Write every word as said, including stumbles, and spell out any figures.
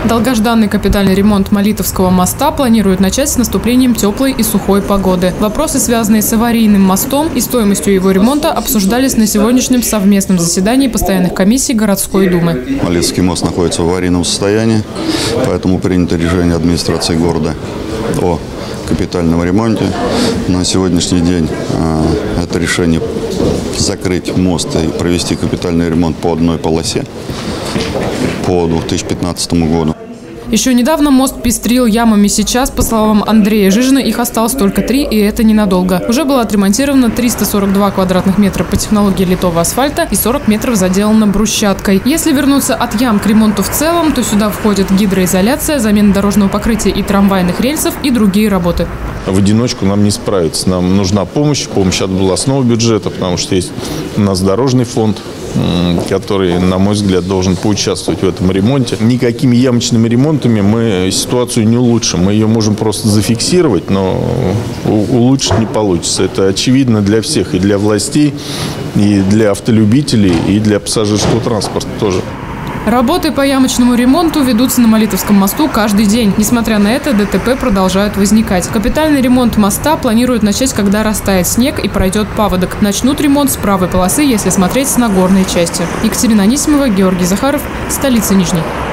Долгожданный капитальный ремонт Молитовского моста планируют начать с наступлением теплой и сухой погоды. Вопросы, связанные с аварийным мостом и стоимостью его ремонта, обсуждались на сегодняшнем совместном заседании постоянных комиссий городской думы. Молитовский мост находится в аварийном состоянии, поэтому принято решение администрации города о капитальном ремонте. На сегодняшний день э, это решение закрыть мост и провести капитальный ремонт по одной полосе по две тысячи пятнадцатому году. Еще недавно мост пестрил ямами, сейчас, по словам Андрея Жижина, их осталось только три, и это ненадолго. Уже было отремонтировано триста сорок два квадратных метра по технологии литого асфальта и сорок метров заделано брусчаткой. Если вернуться от ям к ремонту в целом, то сюда входит гидроизоляция, замена дорожного покрытия и трамвайных рельсов и другие работы. В одиночку нам не справиться. Нам нужна помощь, помощь от областного бюджета, потому что есть у нас дорожный фонд, который, на мой взгляд, должен поучаствовать в этом ремонте. Никакими ямочными ремонтами мы ситуацию не улучшим. Мы ее можем просто зафиксировать, но улучшить не получится. Это очевидно для всех, и для властей, и для автолюбителей, и для пассажирского транспорта тоже. Работы по ямочному ремонту ведутся на Молитовском мосту каждый день. Несмотря на это, ДТП продолжают возникать. Капитальный ремонт моста планируют начать, когда растает снег и пройдет паводок. Начнут ремонт с правой полосы, если смотреть с нагорной части. Екатерина Анисимова, Георгий Захаров, столица Нижней.